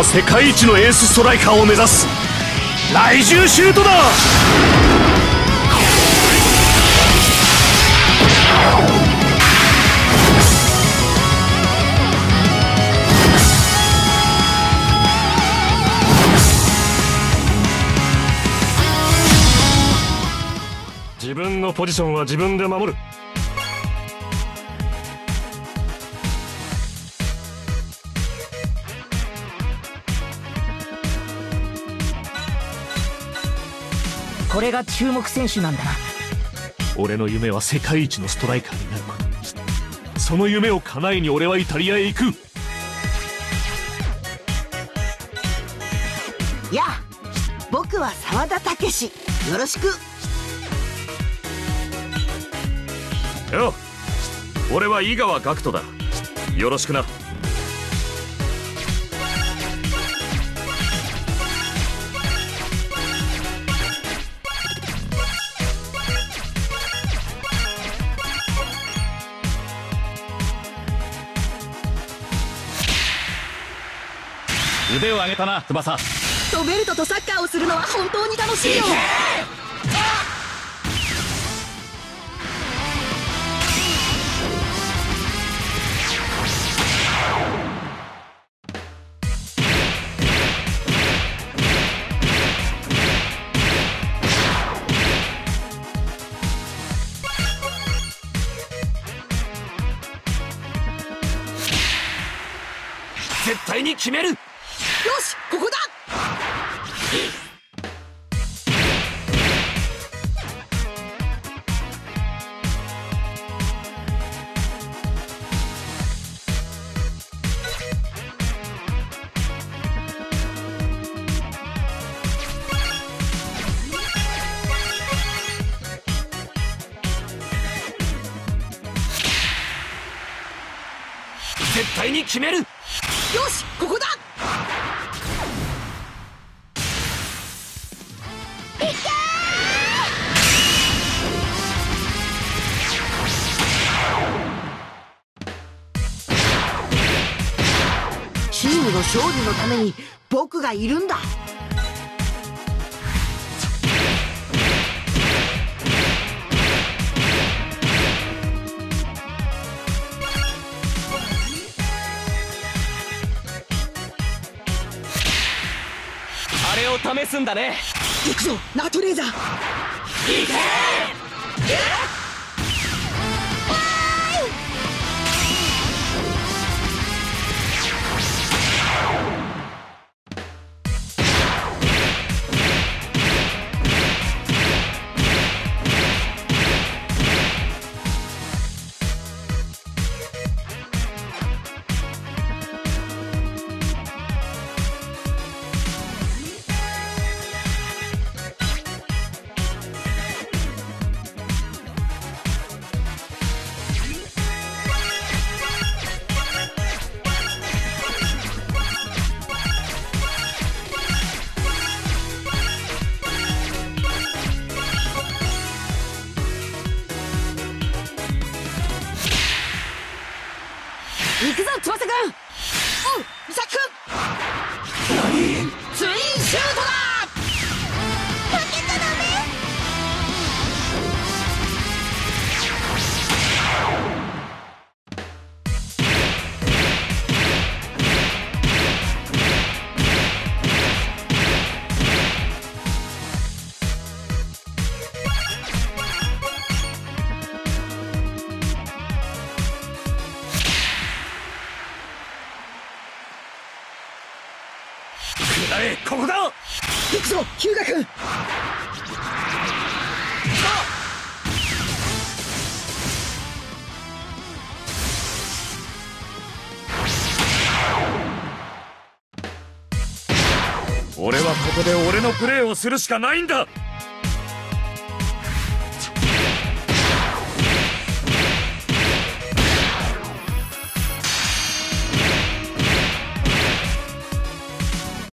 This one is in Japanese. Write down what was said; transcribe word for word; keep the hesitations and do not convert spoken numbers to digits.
は世界一のエースストライカーを目指す雷獣シュートだ。自分のポジションは自分で守る。 これが注目選手なんだな。 俺の夢は世界一のストライカーになること。その夢を叶えに俺はイタリアへ行く。 やあ、僕は澤田武史、よろしく。 よ、俺は井川岳人だ。よろしくな。 腕を上げたな、翼。 ロベルトとサッカーをするのは本当に楽しいよ。 絶対に決める。よし、ここだ。 絶対に決める。よし、ここだ。チームの勝利のために僕がいるんだ。 あれを試すんだね。 行くぞ、ナトレーザー。行けー。行くぞ、翼くん。おう、イサク君。何？ツインシュートだ。負けちゃダメ。 ここだ。 行くぞ、ヒュウガ君。 俺はここで俺のプレーをするしかないんだ。